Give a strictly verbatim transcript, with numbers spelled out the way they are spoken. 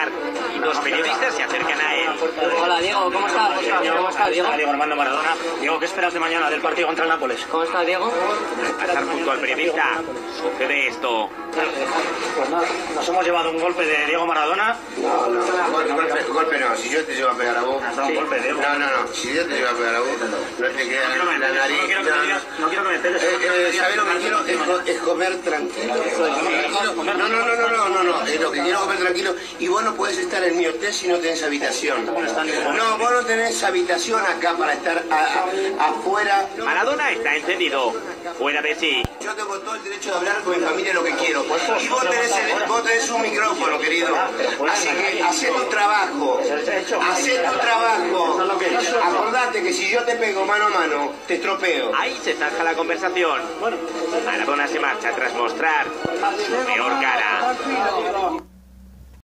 hablar y dos periodistas se acercan a él. Hola Diego, ¿cómo estás? ¿Cómo estás, Diego? Diego Armando Maradona. Diego, ¿qué esperas de mañana del partido contra el Nápoles? ¿Cómo estás, Diego? Al pasar junto al periodista, sucede esto. Pues nada, nos hemos llevado un golpe de Diego Maradona. No, no, golpe, golpe, golpe no, si yo te llevo a pegar a vos. No, un golpe, Diego. No, no, no, si yo te llevo a pegar a vos, no te queda No quiero que la me nariz. no quiero que me digas, no quiero que me pegues. Eh, eh, ¿Sabes lo que quiero? Es, co- es comer tranquilo. No, no, no, no, no, no, no, no, es lo que quiero comer tranquilo. Y vos no podés estar en mi hotel si no tenés habitación. No, vos no tenés habitación acá para estar a- a- afuera. Maradona está encendido, fuera de sí. Yo tengo todo el derecho de hablar con mi familia lo que quiero. Y vos tenés, el- vos tenés un micrófono, querido. Así que hacé tu trabajo. Hacé tu trabajo. Acordate que si yo te pego mano a mano, te estropeo. Ahí se zanja la conversación. Maradona se marcha tras mostrar su peor cara.